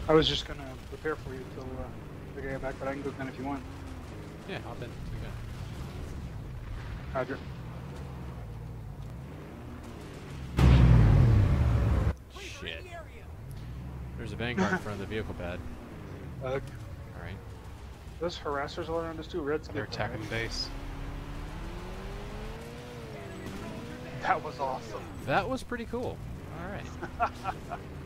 I was just gonna prepare for you till the guy got back, but I can go then if you want. Yeah, hop in. Roger. Shit. There's a Vanguard in front of the vehicle pad. Alright. Those harassers all around us too. Red's They're good, attacking right? base. That was awesome. That was pretty cool. Alright.